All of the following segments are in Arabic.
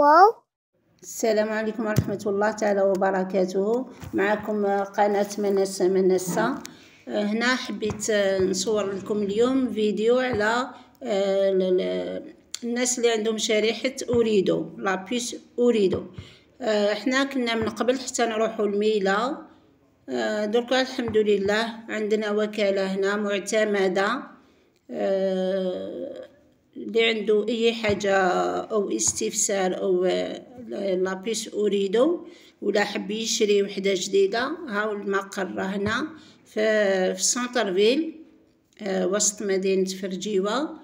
واو. السلام عليكم ورحمة الله تعالى وبركاته. معكم قناة منسة. هنا حبيت نصور لكم اليوم فيديو على الناس اللي عندهم شريحة أوريدو، لابيس أوريدو. احنا كنا من قبل حتى نروحوا الميلة، دركا الحمد لله عندنا وكالة هنا معتمدة. اللي عنده اي حاجه او استفسار او لابيس أوريدو ولا حب يشري وحده جديده، هاو المقر هنا في سنتر فيل، وسط مدينه فرجيوه.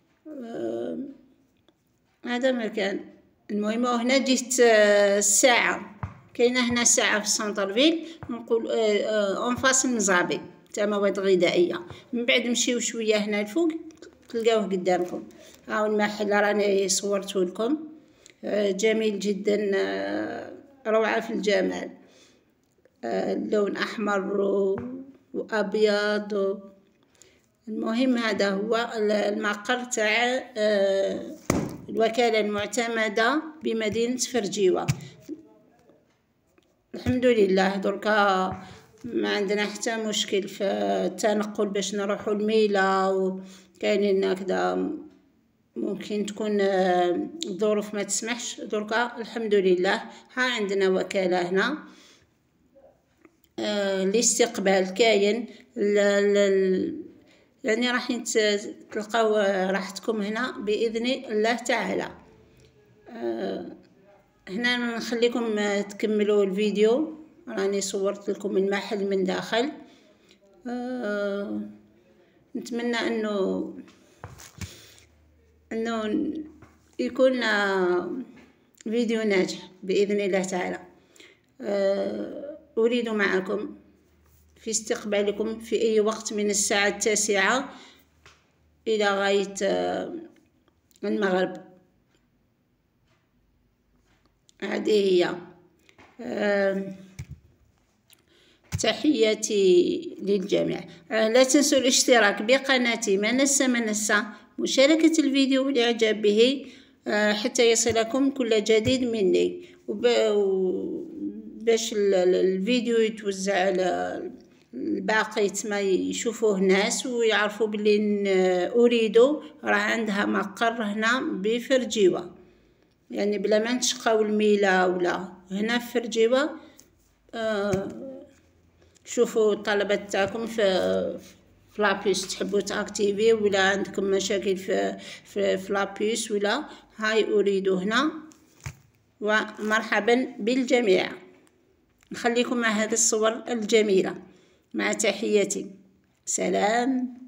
هذا مكان. المهم هنا جيت الساعه، كاينه هنا ساعه في سنتر فيل، نقول اونفاس مزابي تاع مواد غذائيه. من بعد نمشيو شويه هنا الفوق تلقاوه قدامكم. هاو المحل راني صورته لكم، جميل جدا، روعة في الجمال، اللون أحمر وأبيض. المهم هذا هو المقر تاع الوكالة المعتمدة بمدينة فرجيوة. الحمد لله دركا ما عندنا حتى مشكل في التنقل باش نروحوا الميلة، وكاينين هكذا ممكن تكون الظروف ما تسمحش. دركا الحمد لله ها عندنا وكالة هنا. الاستقبال كاين، يعني راح تلقاو راحتكم هنا بإذن الله تعالى. هنا نخليكم تكملوا الفيديو، راني صورت لكم المحل من داخل. نتمنى انه يكون فيديو ناجح بإذن الله تعالى. أريد معكم في استقبالكم في أي وقت من الساعة 9 إلى غاية المغرب. هذه هي. تحياتي للجميع. لا تنسوا الاشتراك بقناتي منسة، مشاركة الفيديو والإعجاب به حتى يصلكم كل جديد مني، باش الفيديو يتوزع على الباقي ما يشوفوه ناس ويعرفوا بلي أوريدو راه عندها مقر هنا بفرجيوة، يعني بلا ما نتشقاو الميلة ولا هنا في فرجيوة. شوفوا الطلبات تاعكم في لابيس، تحبوا تاكتيفي ولا عندكم مشاكل في لابيس ولا، هاي أريد هنا. ومرحبا بالجميع. نخليكم مع هذه الصور الجميلة، مع تحياتي. سلام.